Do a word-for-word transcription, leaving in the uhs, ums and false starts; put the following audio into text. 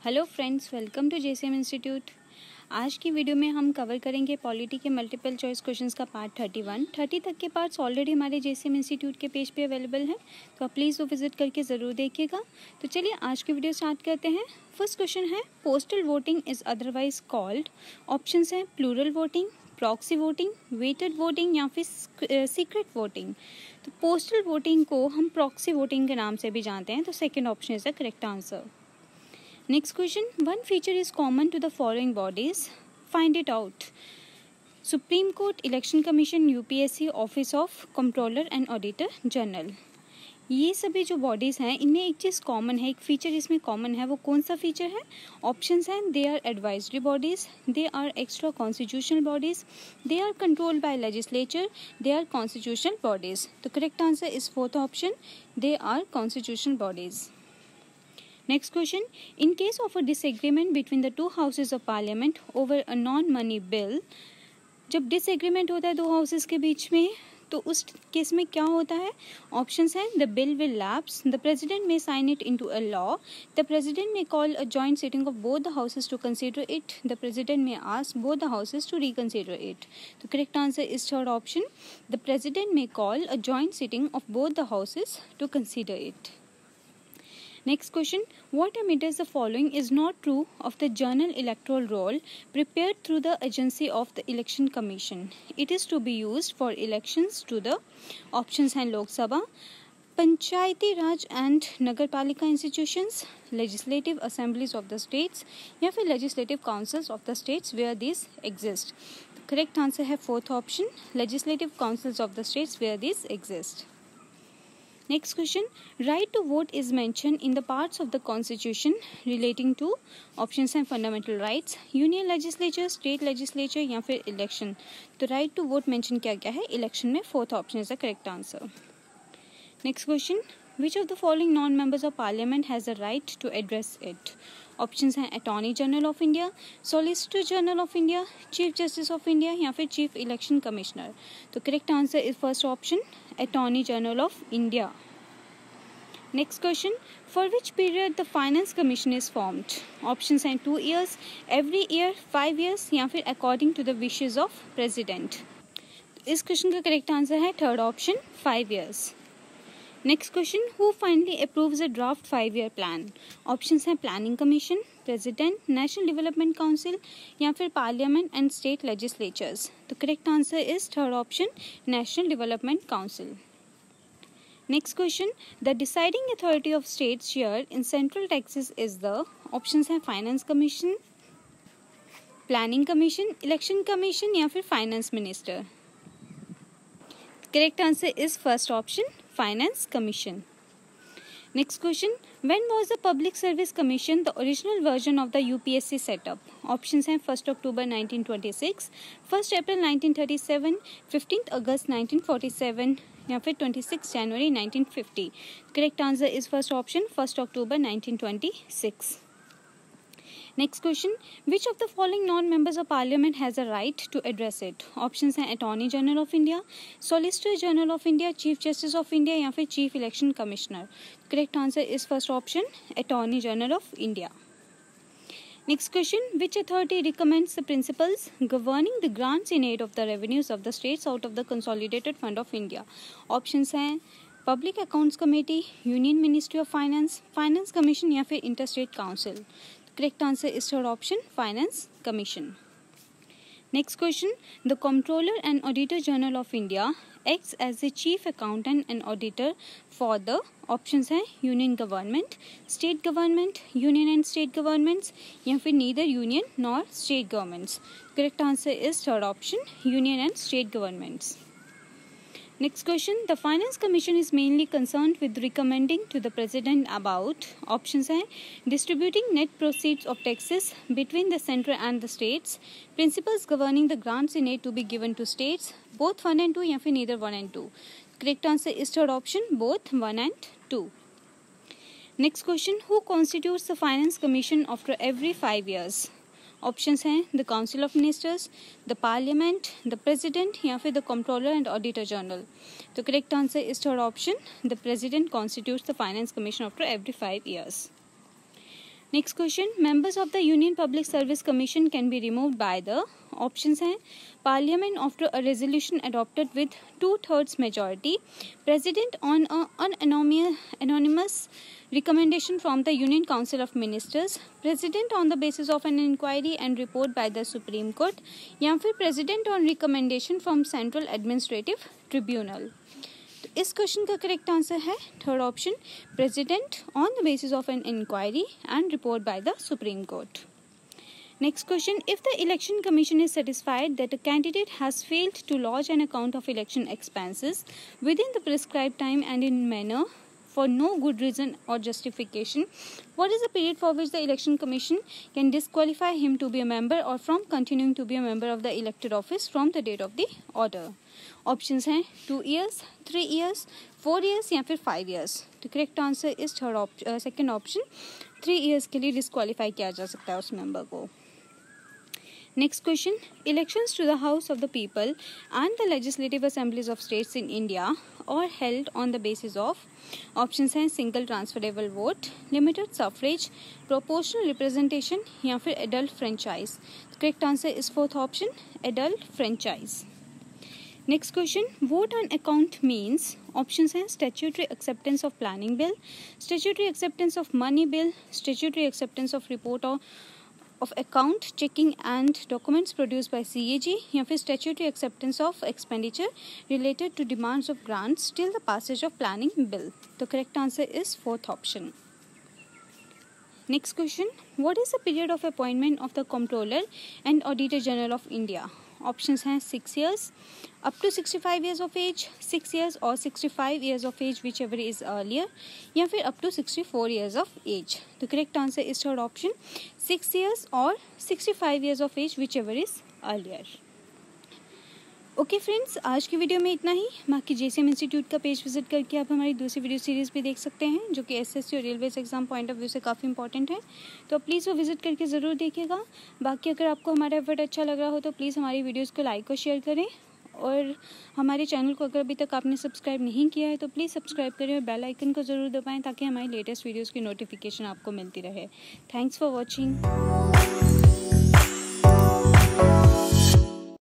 Hello friends, welcome to JCM institute. आज की video में हम कवर करेंगे पॉलिटी के मल्टीपल चॉइस क्वेश्चंस का पार्ट थर्टी वन। थर्टी तक के पार्ट्स ऑलरेडी हमारे जेसीएम इंस्टीट्यूट के पेज पे अवेलेबल हैं, तो आप प्लीज़ वो विजिट करके ज़रूर देखिएगा। तो चलिए आज की वीडियो स्टार्ट करते हैं। फर्स्ट क्वेश्चन है, postal voting is otherwise called. Options हैं plural voting, proxy voting, weighted voting या फिर सीक्रेट वोटिंग। तो पोस्टल वोटिंग को हम प्रॉक्सी वोटिंग के नाम से भी जानते हैं, तो second option is the correct answer. Next question, one feature is common to the following bodies. Find it out. Supreme Court, Election Commission, U P S C, Office of Comptroller and Auditor General. ये सभी जो bodies हैं इनमें एक चीज़ common है, एक feature इसमें common है। वो कौन सा फीचर है? ऑप्शंस हैं, they are advisory bodies, they are extra constitutional bodies, they are controlled by legislature, they are constitutional bodies. तो correct answer is fourth option, they are constitutional bodies. Next question, in case of a disagreement between the two houses of parliament over a non-money bill, जब disagreement होता है दो houses के बीच में, तो उस case में क्या होता है? Options हैं, the bill will lapse, the president may sign it into a law, the president may call a joint sitting of both the houses to consider it, the president may ask both the houses to reconsider it. तो correct answer is third option, the president may call a joint sitting of both the houses to consider it. Next question, what amidst the following is not true of the journal electoral roll prepared through the agency of the election commission? It is to be used for elections to the options हैं Lok Sabha, Panchayati Raj and Nagar Palika institutions, legislative assemblies of the states या फिर legislative councils of the states where these exist. The correct answer है fourth option, legislative councils of the states where these exist. Next question, right to vote is mentioned in the parts of the constitution relating to options and fundamental rights, union legislature, state legislature या फिर election. तो right to vote mention क्या क्या है election में? fourth option is the correct answer. Next question, which of the following non-members of parliament has the right to address it? Options हैं Attorney General of India, Solicitor General of India, Chief Justice of India या फिर Chief Election Commissioner. तो correct answer is first option, Attorney General of India. Next question, for which period the Finance Commission is formed? Options हैं two years, every year, five years या फिर according to the wishes of President. इस question का correct answer है third option, five years. Next question, who finally approves a draft five-year plan? Options हैं Planning Commission, President, National Development Council या फिर Parliament and State Legislatures. तो correct answer is third option, National Development Council. Next question, the deciding authority of states share in central taxes is the options हैं Finance Commission, Planning Commission, Election Commission या फिर Finance Minister. Correct answer is first option, Finance Commission. Next question, when was the Public Service Commission the original version of the U P S C set up? Options हैं first October nineteen twenty-six, first April nineteen thirty-seven, fifteenth August nineteen forty-seven या फिर twenty-sixth January nineteen fifty. Correct answer is first option, first October nineteen twenty-six. Next question, which of the following non-members of parliament has a right to address it? Options हैं Attorney General of India, Solicitor General of India, Chief Justice of India या फिर Chief Election Commissioner. Correct answer is first option, Attorney General of India. Next question, which authority recommends the principles governing the grants in aid of the revenues of the states out of the Consolidated Fund of India? Options हैं Public Accounts Committee, Union Ministry of Finance, Finance Commission या फिर Interstate Council. Correct answer is third option, Finance Commission. Next question, the Comptroller and Auditor General of India acts as the chief accountant and auditor for the options हैं Union Government, State Government, Union and State Governments या फिर neither Union nor State Governments. Correct answer is third option, Union and State Governments. Next question, the Finance Commission is mainly concerned with recommending to the President about options हैं distributing net proceeds of taxes between the centre and the states, principles governing the grants in aid to be given to states, both one and two या फिर neither one and two. Correct answer is third option, both one and two. Next question, who constitutes the Finance Commission after every five years? Options हैं the council of ministers, the parliament, the president या फिर the controller and auditor general. तो correct answer is third option, the president constitutes the finance commission after every five years. Next question, members of the union public service commission can be removed by the, options हैं parliament after a resolution adopted with two thirds majority, president on a unanimous recommendation from the Union Council of Ministers, President on the basis of an inquiry and report by the Supreme Court, या फिर President on recommendation from Central Administrative Tribunal। तो इस question का correct answer है third option, President on the basis of an inquiry and report by the Supreme Court। Next question, if the election commission is satisfied that a candidate has failed to lodge an account of election expenses within the prescribed time and in manner for no good reason or justification, what is the period for which the election commission can disqualify him to be a member or from continuing to be a member of the elected office from the date of the order? Options हैं two years, three years, four years या फिर five years। तो correct answer इस third second option, three years के लिए disqualify किया जा सकता है उस मेंबर को। Next question, elections to the House of the People and the Legislative Assemblies of States in India are held on the basis of, options हैं single transferable vote, limited suffrage, proportional representation या फिर adult franchise। Correct answer is fourth option, adult franchise। Next question, vote on account means, options हैं statutory acceptance of planning bill, statutory acceptance of money bill, statutory acceptance of report or of account checking and documents produced by C A G या फिर statutory acceptance of expenditure related to demands of grants till the passage of planning bill। तो correct answer is fourth option। Next question, what is the period of appointment of the Comptroller and Auditor General of India? Options हैं six years, up to sixty-five years of age, six years or sixty-five years of age whichever is earlier, या फिर up to sixty-four years of age। तो correct answer is third option, six years or sixty-five years of age whichever is earlier। Okay friends, आज की video में इतना ही। बाकी JCM institute का पेज विजिट करके आप हमारी दूसरी वीडियो सीरीज़ भी देख सकते हैं जो कि एसएससी और railways exam point of view से काफ़ी इंपॉर्टेंट है, तो प्लीज़ वो विजिट करके ज़रूर देखिएगा। बाकी अगर आपको हमारा एफर्ट अच्छा लग रहा हो तो प्लीज़ हमारी वीडियोज़ को लाइक और शेयर करें, और हमारे चैनल को अगर अभी तक आपने सब्सक्राइब नहीं किया है तो प्लीज़ सब्सक्राइब करें और बेल आइकन को ज़रूर दबाएँ ताकि हमारी लेटेस्ट वीडियोज़ की नोटिफिकेशन आपको मिलती रहे। Thanks for watching.